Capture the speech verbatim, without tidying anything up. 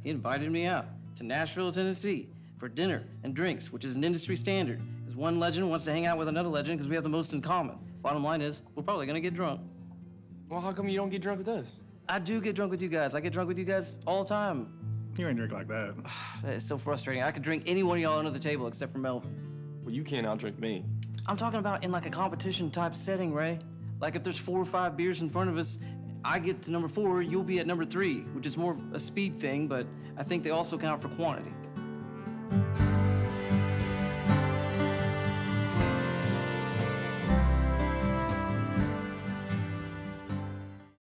he invited me out to Nashville, Tennessee for dinner and drinks, which is an industry standard. Because one legend wants to hang out with another legend because we have the most in common. Bottom line is, we're probably gonna get drunk. Well, how come you don't get drunk with us? I do get drunk with you guys. I get drunk with you guys all the time. You ain't drink like that. It's so frustrating. I could drink any one of y'all under the table except for Melvin. Well, you can't outdrink me. I'm talking about in like a competition type setting, Ray. Like if there's four or five beers in front of us, I get to number four, you'll be at number three, which is more of a speed thing, but I think they also count for quantity.